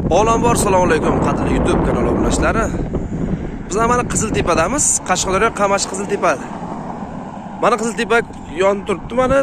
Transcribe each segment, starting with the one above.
Avvalambor assalomu alaykum qadrli YouTube kanali obunachilari. Biz mana Qiziltepadamiz, Qashqadaryo Qamash Qiziltepa. Mana Qiziltepa yonib turibdi, mana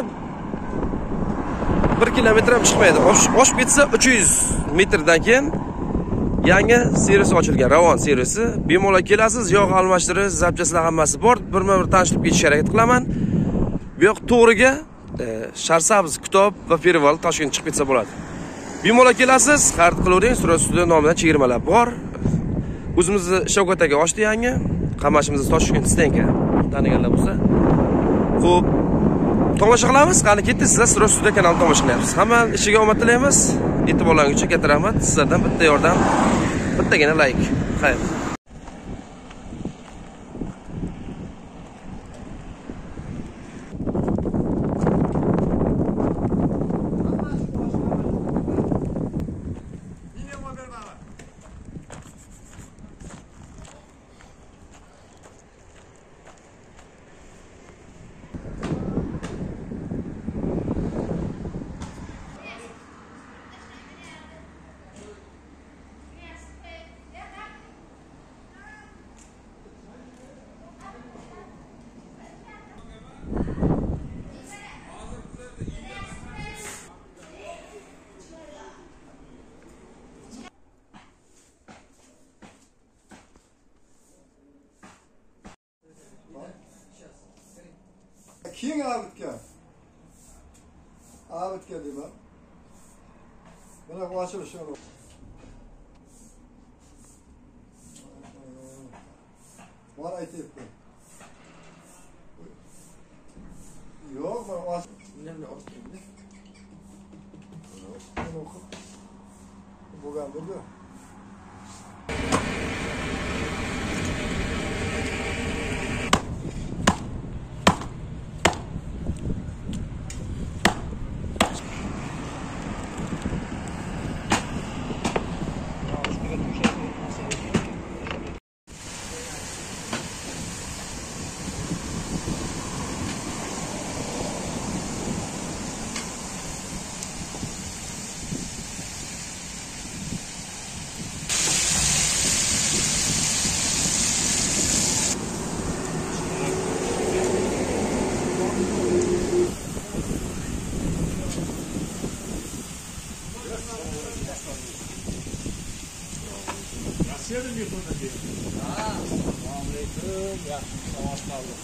1 kilometr ham chiqmaydi. Oshib ketsa 300 metrdan keyin yangi servis ochilgan, Ravon servisi. Bemalol kelasiz, yog' almashtirish, zapchastlar hammasi bor. Birma-bir tanishib ketishga harakat qilaman. Bu yoq to'g'riga Sharsabz, Kitob va Perevol Toshkent chiqib ketsa bo'ladi. Bemalol kelasiz, xarid qilavering, Surostida nomidan chegirmalar bor. O'zimizni Shavkat aka ochdi yangi, Qamashimiz Toshkent stenka. Taniganlar bo'lsa. Xo'p, tomosha qilamiz. Qani ketdi, sizlar Surostida kanalini tomosha qilyapsiz. Hamma ishiga omad tilaymiz. E'tiborlaringiz uchun katta rahmat. Sizlardan bitta yordam, bittagina like. Xayr. Keyin Abidga deyman. Mana bu ochilishi yo'q. Bor aytibdi. Yo'q, mana nimani ochildi. Bo'lgan bo'ldi. Assalamualaikum. Ya, selamat malam.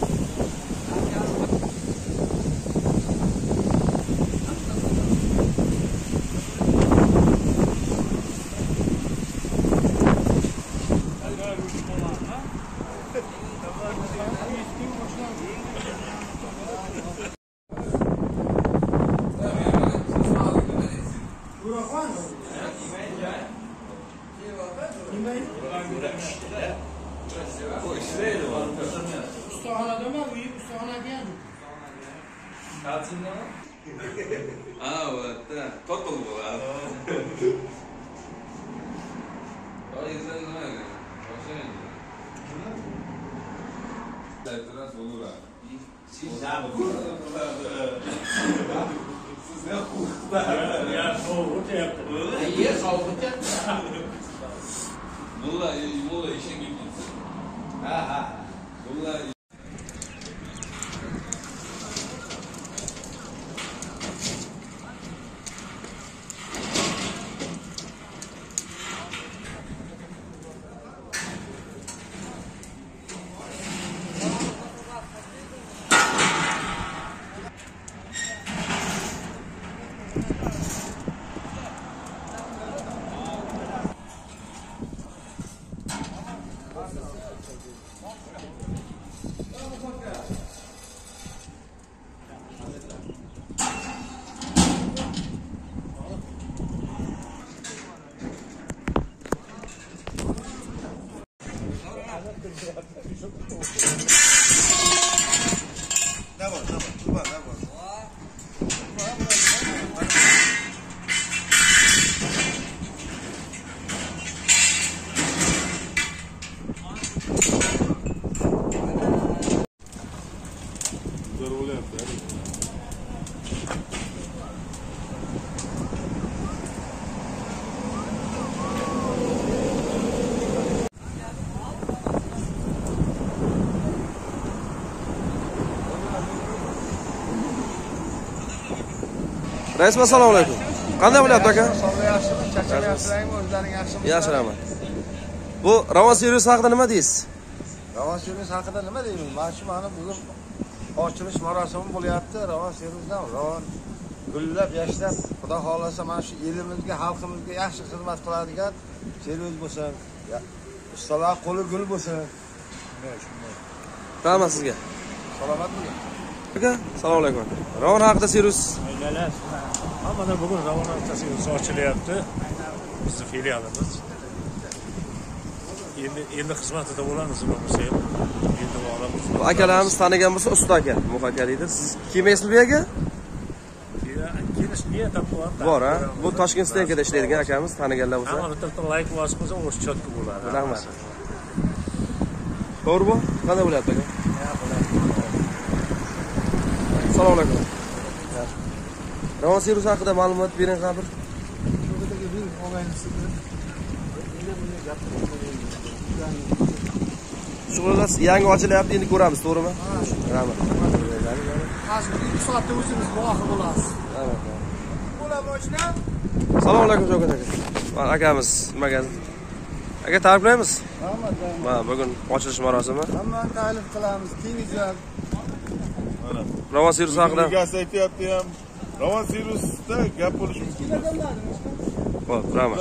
Ustahanada mı? Büyük ustahanada yani. Kaçında mı? Evet. Total bu abi. O yüzden ne var? Başka ne? Letras olur abi. Siz ne yapıyorsunuz? Siz ne yapıyorsunuz? Ya soğuk yaptım. İyi soğuk yaptım. Mulla işe gittin. Ha. Mulla Rais, assalomu alaykum. Qanday bo'lyapti aka? Yaxshimi? Charchamayapsizlarmi? O'zlaring yaxshimi? Yaxshi, rahmat. Bu Ravon servis haqida nima deysiz? Ravon servis haqida nima deyman? Mana bugun ochilish marosimi bo'lyapti. Ravon servisdan Ravon gullab, yashnab, Xudo xolasa mana shu elimizga, xalqimizga yaxshi xizmat qiladigan servis bo'lsin. Ustalar qo'li gul bo'lsin. Rahmat sizga. Salomat bo'ling. Aka, assalomu alaykum. Ravon haqida servis. Mana bugun Ravon servisi ochilyapti. Bizning filialimiz. Endi xizmatida bo'lamiz bo'lmasa ham. Endi boramiz. Akalarimiz tanigan bo'lsa usta aka, Muhaka deydi. Siz kim esli bu aka? Kelish niyatim Bor, ha? Bu Toshkent Stenkada ishlaydigan akamiz, taniganlar bo'lsa. Hamma bitta like bosib qo'ysa, o'z chotga bo'ladi. Rahmat. To'g'ri bu? Qanday bo'lyapti aka? Assalomu alaykum. Ravon servis haqida ma'lumot bering bir. Shug'ullar yangi ochilyapti, endi ko'ramiz, to'g'rimi? Rahmat. Hozir 2 soatda o'zimiz guvohi bo'lamiz. Rahmat. Bo'ladi ochna. Assalomu alaykum Shavkat aka. Mana akamiz magazin. Aka, tabriklaymiz. Rahmat. Mana bugun ochilish marosimi. Hammani taklif qilamiz. Kengizlar. Ravon servis haqida. Gaz aytyapti ham. Ravon servisda gap bo'lishi mumkin. Xo'p, rahmat.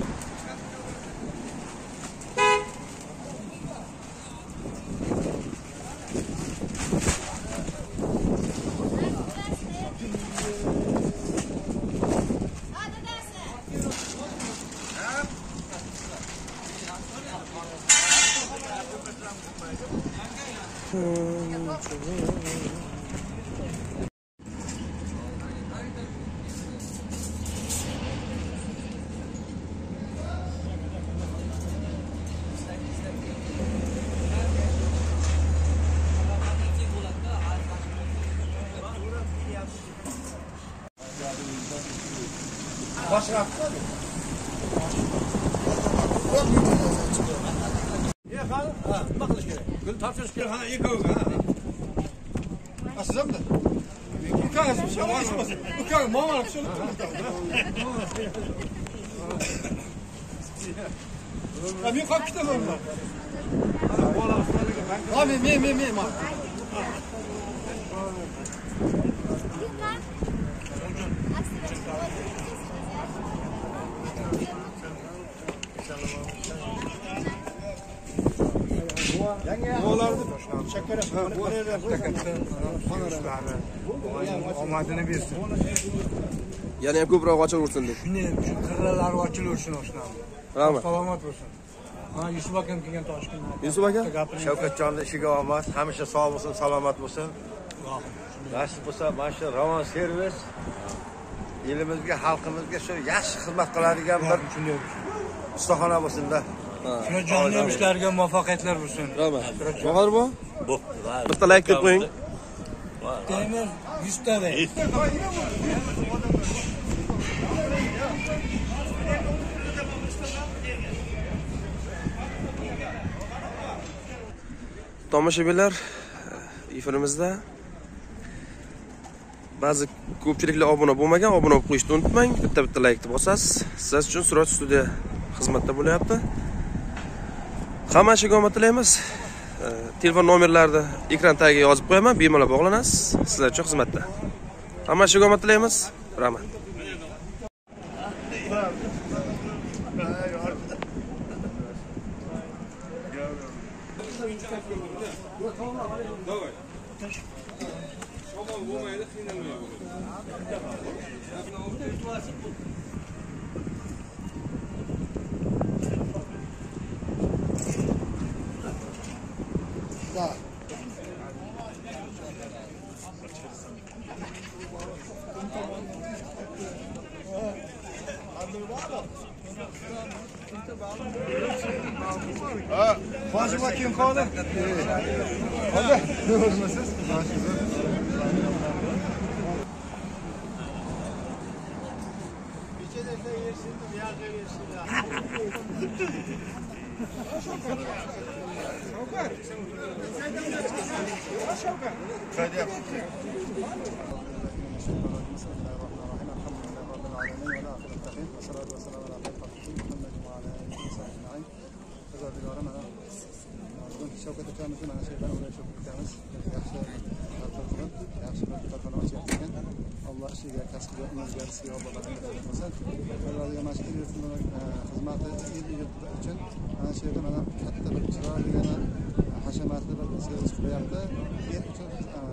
Gül topshirish kerak. Ha, ikkoviga. Sizamda? Ukangiz ukang momani tushunib turibdi. Men qolib ketaman. Ha, men. Omadini bersin. Yana ham ko'proq ochilaversin deb. Shuni qirralari ochilaversin oshnam. Rahmat. Salomat bo'lsin. Mana Yusuf akam kelgan Toshkentdan. Yusuf aka? Shavkatjonning ishiga omad, hamisha sog' bo'lsin, salomat bo'lsin. Nasib bo'lsa, mana shu Ravon servis elimizga, xalqimizga shu yaxshi xizmat qiladigan bir ustaxona bo'lsin-da. Shuna jonli ishlariga muvaffaqiyatlar bo'lsin. Rahmat. Bahor bu? Bitta like deb qo'ying. Deymiz 100 ta de. Tomoshabinlar, efirimizda ba'zi ko'pchiliklar obuna bo'lmagan, obuna bo'lib qo'yishni unutmang. Bitta like deb bosasiz. Siz uchun Surat studiya xizmatda bo'lyapti. Hamma ishga omad tilaymiz. Telefon nomerlarini ekran tagiga yozib qo'yaman, bemalol bog'lanasiz. Sizlar uchun xizmatda. Hamma ishga omad tilaymiz. Rahmat. Hoşuma kim kaldı? Hadi. Ne olmasız? Parvardigora mana bugun Shavkat akamizni mana shu yerdan o'rayib o'tamiz. Yaxshi tartibdan, yaxshi bir korxona ochyapti ekan. Alloh ishiga, kasbiga, umriga, rizqiga Alloh baraka bersin. Parvardigor mana shu xizmati uchun mana shu yerda mana katta bir chiroyligina hashamatli bir servis qilyapti. El uchun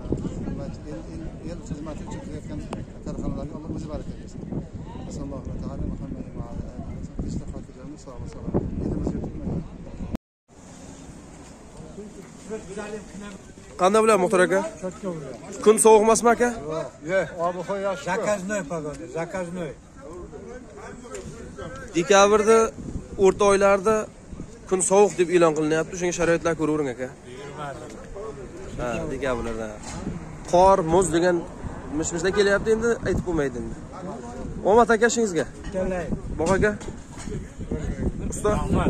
el xizmati uchun qilayotgan korxonalarga Alloh o'zi baraka bersin. Sallallohu taala Muhammad va ala alihi istighfarlarni sog'lik salomat. Elimizga tegmagan. Qanday bilan Muxtor aka? Kun sovuq emasmi aka? Yo'q, ob-havo yaxshi. Zakaznoy pagoda, zakaznoy. Dekabrda o'rta oylarda kun sovuq deb e'lon qilinyapti. Shunga sharoitlar ko'ravering aka. Ha, dekabrda. Qor, muz degan mish-mishlar kelyapti endi aytib bo'lmaydi endi. Omad aka ishingizga. Kelay. Boq aka. Usta.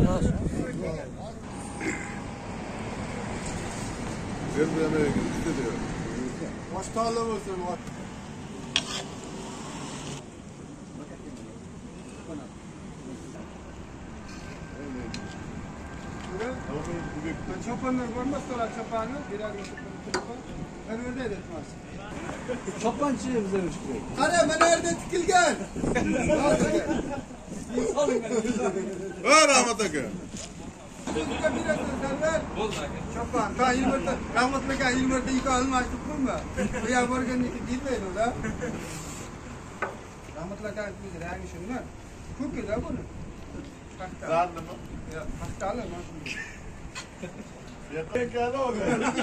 Boshqalar bo'lsin. Çopanlar görmezler çopanı. Birer çopan. Ben öyle etmez. Çopanchiga bizlar chiqdik. Qara, mana yerda tikilgan. Ha, rahmat aka. Bizga birer bo'ldi aka. Çopan, ta ilmörde, rahmatli aka ilmörde iki almıştık mı? Bu ya borganniki deyilmaydi ular. Rahmatli aka biz rangi shunlar. Ko'kida buni. Zardimi? Yo'q, paxtali mana. Yakala o.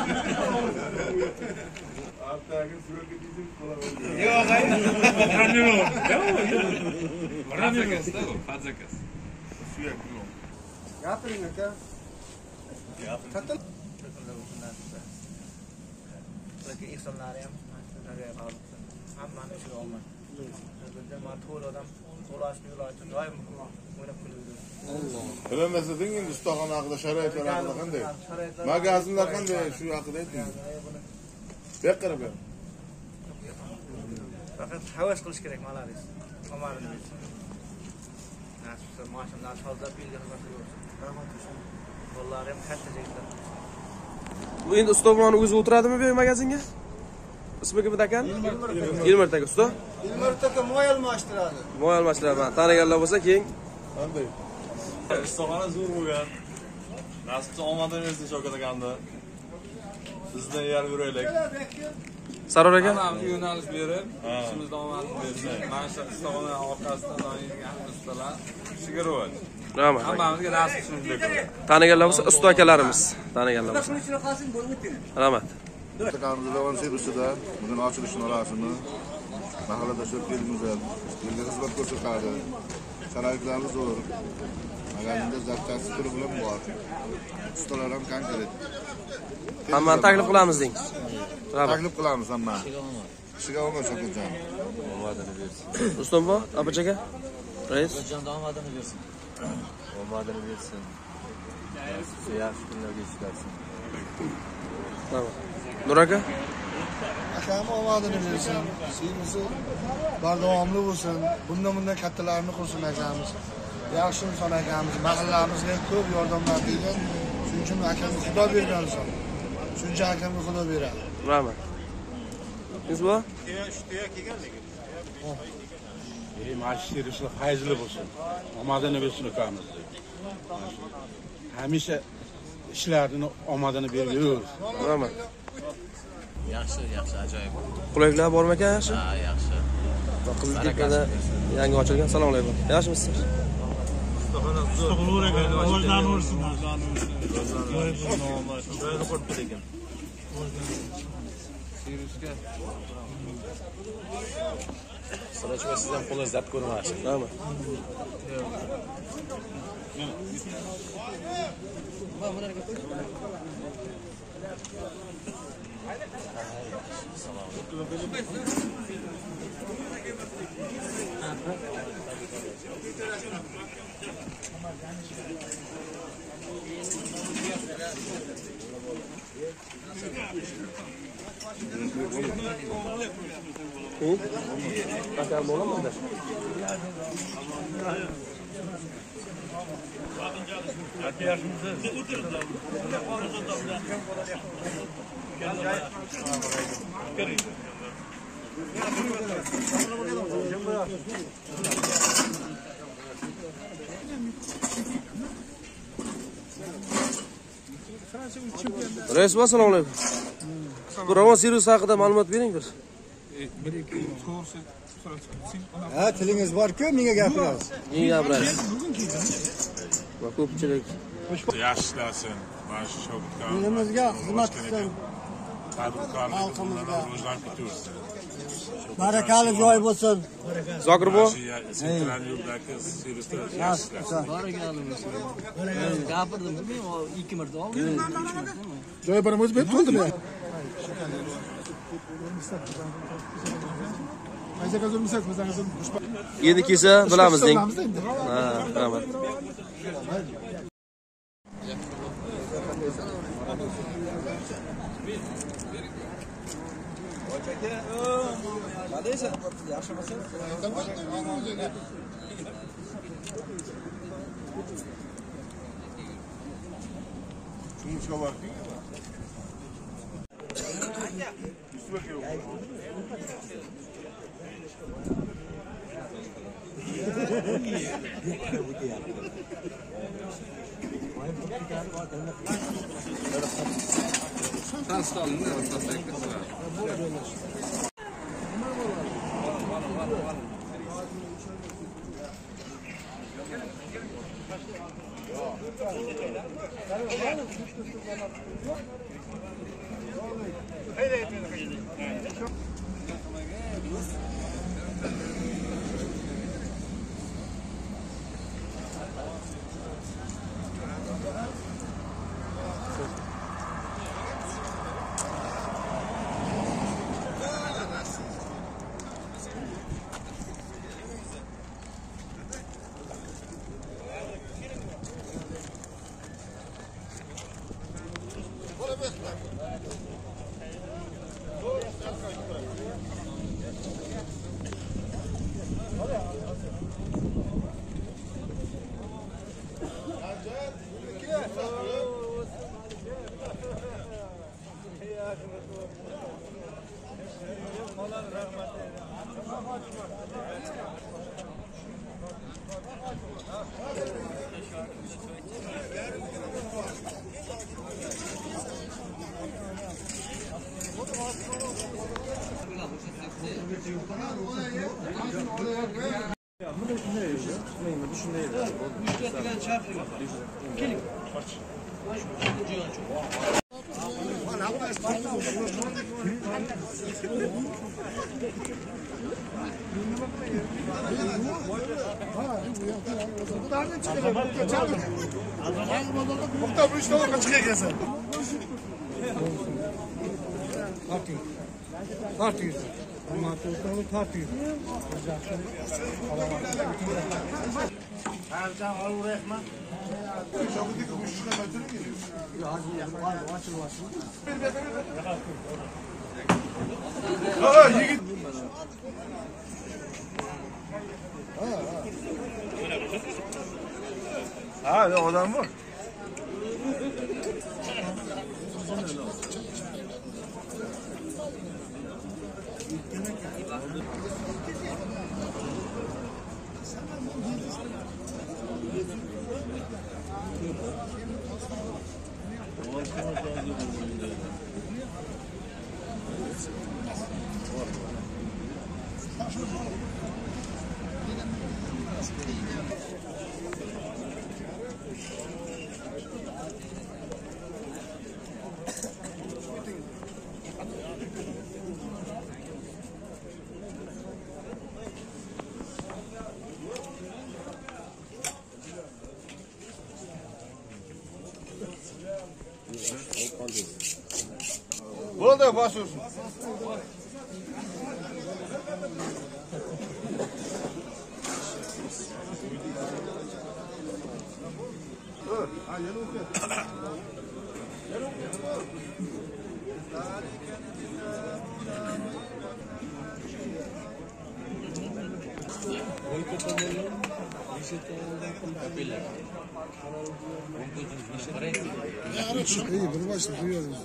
Haftaki sürekli bizim kola. Yo'q, hayır. Fazlakas. Sürekli o. Gapiring aka. Katta Lekin ihsonlari ham shunga bog'liq. Hammani shu olmay. Bizda ma to'l odam to'lashni yo'llaydi, doim o'ynab kuladi. Bilemezsin endi ustaxona haqida sharoitlar haqida qanday? Magazinlar qanday shu haqida ayting. Beqirib ber. Faqat havas qilish kerak malaris. Omarini bilsin. Nasibsa mashinlar tozalab belgi xizmat qilsin. Rahmat olsun. Qo'llari ham katta jaylar. Bu endi usta bo'lmani o'zi o'tiradimi bu magazinga? Ismi kim ekan? Ilmir aka usta. ilmörde aka moy almashtiradi. Moy almashtiraman. Taniganlar bo'lsa keyin Qanday? Ustaxona zo'r bo'lgan. Nasibda omadini bersin Shavkat akamni. Sizdan yer yuraylik. Saror aka. Hammamiz yo'nalish berib, ishimizda omadini bersin. Mana shu ustaxona orqasidan doyirgan ustalar ishiga rivoj. Rahmat. Hammamizga nasib shunday qiladi. Taniganlar bo'lsa usta akalarimiz. Taniganlar bo'lsa. Rahmat. Ustaxonamiz Ravon servisida bugun ochilish marosimi mahallada shu kelmizlar. Bizga xizmat ko'rsatadi. Sharoitlarimiz zo'r. Magazinda zapchasi turi bilan bor. Ustalar ham konkret. Hammani taklif qilamiz deng. Taklif qilamiz hammani. Kishiga omad Shavkatjon. Omadini bersin. Rustam bo, apachaga. Rais. Jonda omadini bersin. Omadini bersin. Yaxshi kunlarga ishlasin. Tamam. Nur aka. Akam omadini bersin. Siymisi bardavomli bo'lsin. Bundan kattalarni qursin akamiz. Yaxshi inson akamiz, mahallamizga ko'p yordamlar bergan. Shuning uchun akamga Xudo bergan inson. Shuncha akamga Xudo beradi. Rahmat. Siz bu? Mashhur ishlar fayzli bo'lsin. Omadini bersin ukamiz. Hamisha ishlarini omadini bergur. Rahmat. Yaxshi, ajoyib. Qulayliklar bormi aka? Yaxshi. Ha, yaxshi. Qiziltepada yangi ochilgan. Assalomu alaykum. Yaxshimisiz? Ustaxona ekan, o'zdan ursin. Joyini qurib ekan. Sirusga. Sirachma siz ham qo'lingiz dard ko'rmasin. Rahmat. Aka bo'ladimi? Reis, assalomu alaykum. Bu Ravon servis haqida ma'lumot bering bir. Ha, tilingiz bor-ku, menga gapirasiz. Menga gapirasiz. Va ko'pchilik yaxshi ishlasin. Mana shu shogirdlar Elimizga xizmat qilsin. xalqimizga rivojlanib ketaversin. Barakali joy bo'lsin. Zokir bu Sentral yo'ldagi servisda yaxshi ishlar. Gapirdim, men 2 marta oldim. Joy birimiz bet to'ldimi? endi kelsa bilamiz deng. Ha, rahmat. Şunun var. Tartıyız. Ama tartıyız. Ercan al rahman. Şogundaki bu şuna metre geliyor. Ya hadi yapma. Açıl. Ha, yigit. Ha, ne adam mı? Burada basıyorsun. İyi, bunu başla duyuyoruz.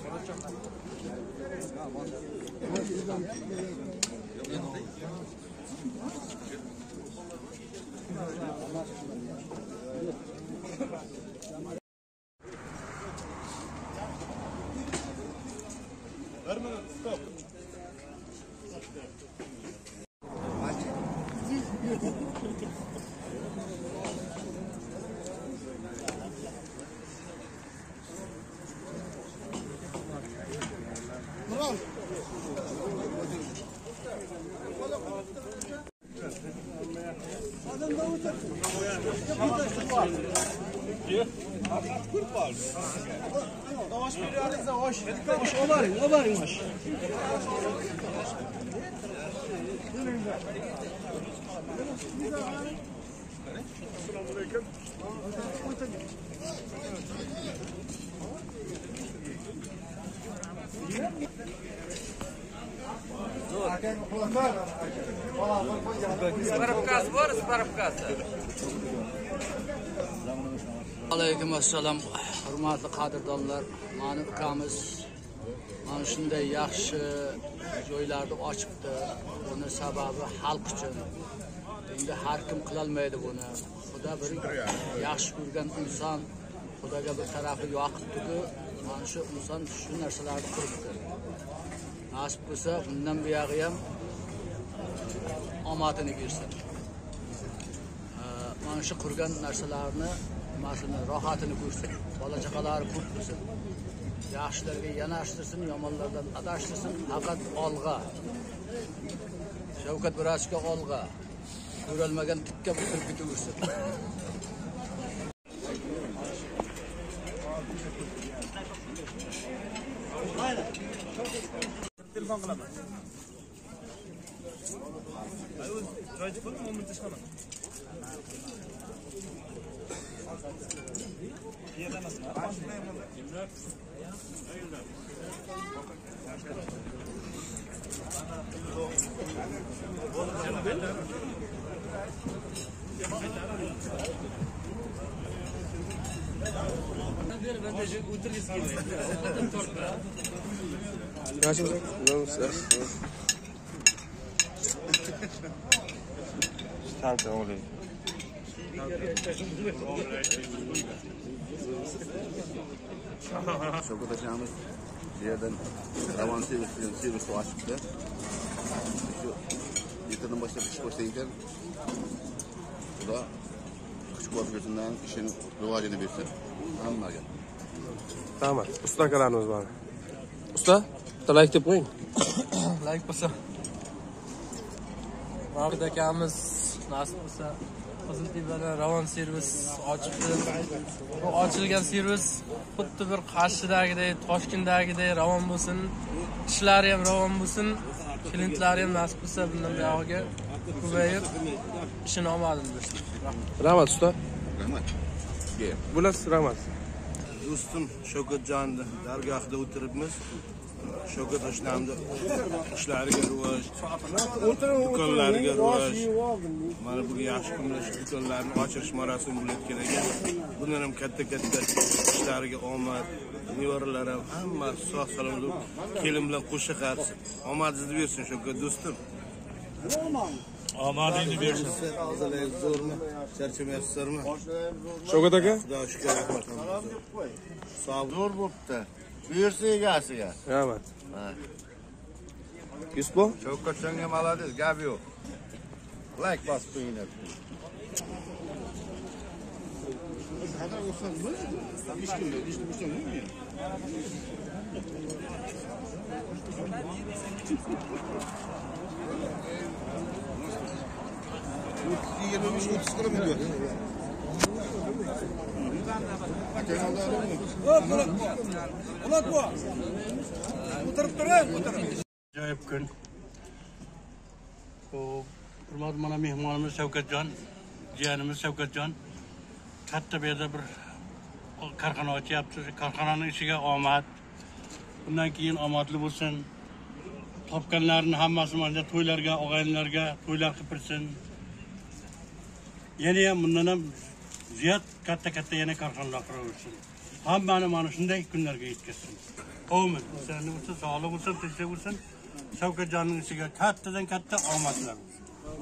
Aleyküm assalam, hurmatli qadrdonlar. Mani ukamiz mana shunday yaxshi joylarni ochibdi. Buni sababi xalq uchun. Endi har kim qilolmaydi buni. Xudo bir yaxshi ko'rgan inson, Xudoga bir tarafi yoqibdi-ku, mana shu inson shu narsalarni qilibdi. Nasib bo'lsa, bundan buyog'i ham omadini bersin. Mana shu qurgan narsalarni masini rohatini ko'rsin, bola chaqalari ko'p bo'lsin, yaxshilarga yanashtirsin, yomonlardan adashtirsin, faqat olg'a. Shavkat Mirashga olg'a, ko'rolmagan tikka bitirib ketaversin. Telefon qilaman. Joyda bo'lib, mo'min chiqaman. Shavkat akamiz bu yerdan Ravon servis ochibdi. Shu ertadan boshlab ish boshlaydi ekan. Xudo kuch-qudratdan ishini rivojini bersin hammaga. Tamam. Usta akalarimiz bor. Usta, like deb qo'ying. Like bo'lsa. Mavlud akamiz nasib bo'lsa Qiziltepada Ravon servis ochibdi. Bu ochilgan servis xuddi bir Qarshidagidek, Toshkentdagidek Ravon bo'lsin, ishlari ham Ravon bo'lsin, klientlari ham nasib bo'lsa bundan buyog'iga ko'payib ishini omadini bersin. Rahmat usta. Rahmat. Bular rahmat. Do'stim Shavkatjonni dargohida o'tiribmiz. Shavkat oshnamni ishlariga rivoj, do'konlariga rivoj. Mana bu yaxshi kunlar shu do'konlarni ochirish marosimi bo'layotgan ekan. Bundan ham katta ishlariga omad, nevaralari ham hamma sog' salomat kelin bilan qo'sha qarshi. Omadingizni bersin Shavkat do'stim. Omadingni bersin. O'zingiz zo'rmi? Charchamayapsizlarmi? Shavkat aka? Xudo shukr, rahmat. Sog' zo'r bo'pti. Buyursa egasiga. Rahmat. Yusbo? Shavkatjonga malades, gap yo'q. Like bosib qo'yinglar. Ajoyib kun. Hurmatli mana mehmonimiz Shavkatjon, jiyanimiz Shavkatjon katta bu yerda bir korxona ochyapti. Korxonaning ishiga omad. Bundan keyin omadli bo'lsin. Topganlarning hammasi mana to'ylarga, og'aynilarga to'ylar qilib bersin. yana ham bundan ham ziyod katta yana korxonalar quraversin. Hammani mana shunday kunlarga yetkazsin. Amin. Sizlarning uchun sog'lik bo'lsin, tinchlik bo'lsin. Shavkatjonning ishiga kattadan katta omadlar bo'lsin.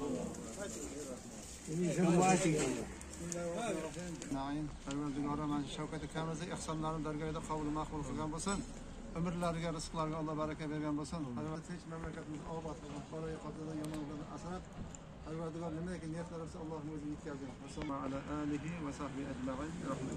Naim, Parvardigora mana Shavkat akamiz ihsonlarini dargohida qabul maqbul qilgan bo'lsin. Ömürleriga, rizqlariga Allah baraka bergan bo'lsin. Tinch mamlakatimiz obod qilsin. Qora qotida yomonlardan asrab. Parvardigor nimaiki niyatlar bo'lsa Allohning o'zi yetkazsin. Sallallohu ala alihi va sahbihi ajma'in.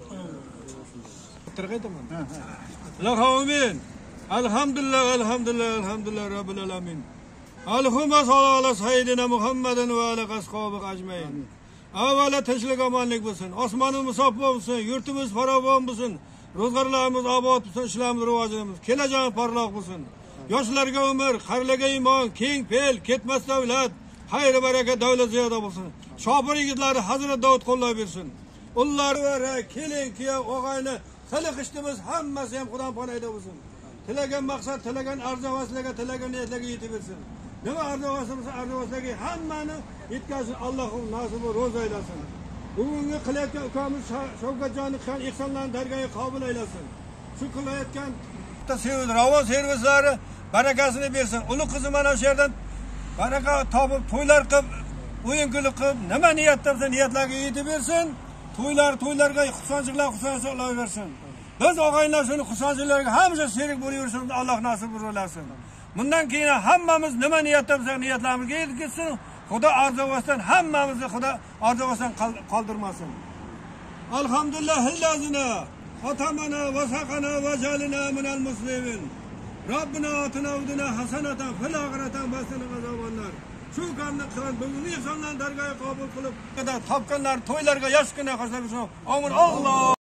Amin. Elhamdülillah Rabbil alamin. Allahümme salli ala seyyidina Muhammedin ve ala ashabihi ecmaîn. Avvala tinchlik omonlik bo'lsin. Osmonimiz musaffo bo'lsin, yurtimiz farovon bo'lsin. Ro'zg'orlarimiz obod bo'lsin, ishlarimiz rivojlanamiz. Kelajak porloq bo'lsin. Yoshlarga umr, qarlarga iymon, keng fe'l, ketmas davlat, xayr baraka davlat ziyoda bo'lsin. Shopir yigitlari Hazrat Davud qo'llab bersin. Ular va kelin, kuyov, og'ayni, tiliq ishtimiz hammasi ham Xudoning panohida bo'lsin. Tilagan maqsad, tilagan arzuvaslarga, tilagan niyatlarga yetib bersin. Nima arzuvaslarga hammani yetkazsin. Allohim nasib va ro'z aylasin. Bugungi qilayotgan ukamiz Shavkatjonning ihsonlarini dargohiga qabul aylasin. Shu qilayotgan ravon servislari barakasini bersin. Uli qizi mana shu yerdan baraka topib, to'ylar qilib, o'yin kuli qilib, nima niyatda bo'lsa niyatlarga yetib bersin. To'ylarga xursandchiliklar bersin. Biz og'aylar shuni xursandchiliklarga hamisha sherik bo'laversin. Alloh nasib qilsin. Bundan keyin hammamiz nima niyatda bo'lsa niyatlarimizga yetkazsin. Xudo arzuvasdan hammamizni Xudo arzuvasdan qoldirmasin. Alhamdulillah hillazina atamana va saqana va jalina minal muslimin. Rabbina atina udina hasanatan fil akhirati basana azabannar. Shu kamni qilgan bugungi insonlarning dargohiga qabul qilib, topganlar to'ylarga yoshgina qo'shilsin. Amin. Alloh